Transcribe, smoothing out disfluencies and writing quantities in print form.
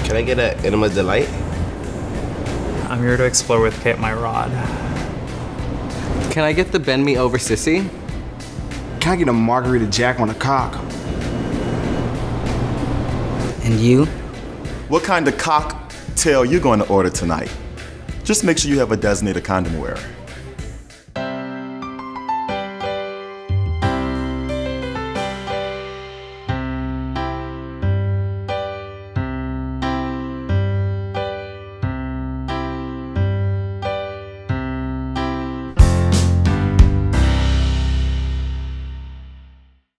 Can I get an Enema Delight? I'm here to explore with Kate my rod. Can I get the bend me over sissy? Can I get a margarita jack on a cock? And you? What kind of cocktail you going to order tonight? Just make sure you have a designated condom wearer.